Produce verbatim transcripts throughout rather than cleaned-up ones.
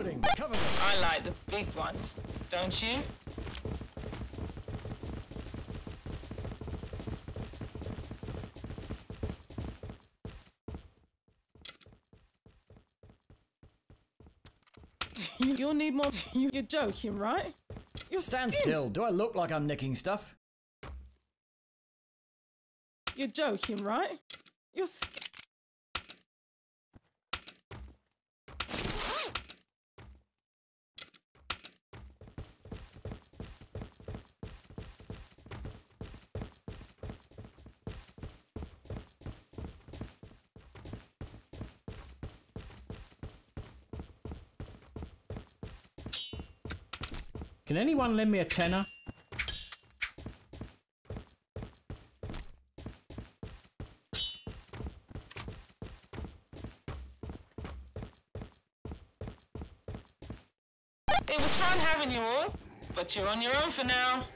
Reloading. Cover me. I like the big ones, don't you? You'll need more. You're joking, right? You're Stand skin. still. Do I look like I'm nicking stuff? You're joking, right? You're skin. Can anyone lend me a tenner? It was fun having you all, but you're on your own for now.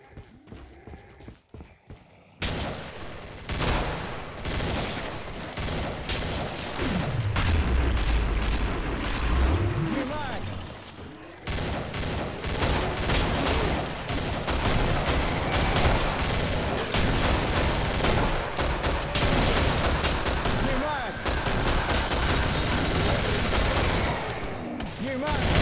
You man!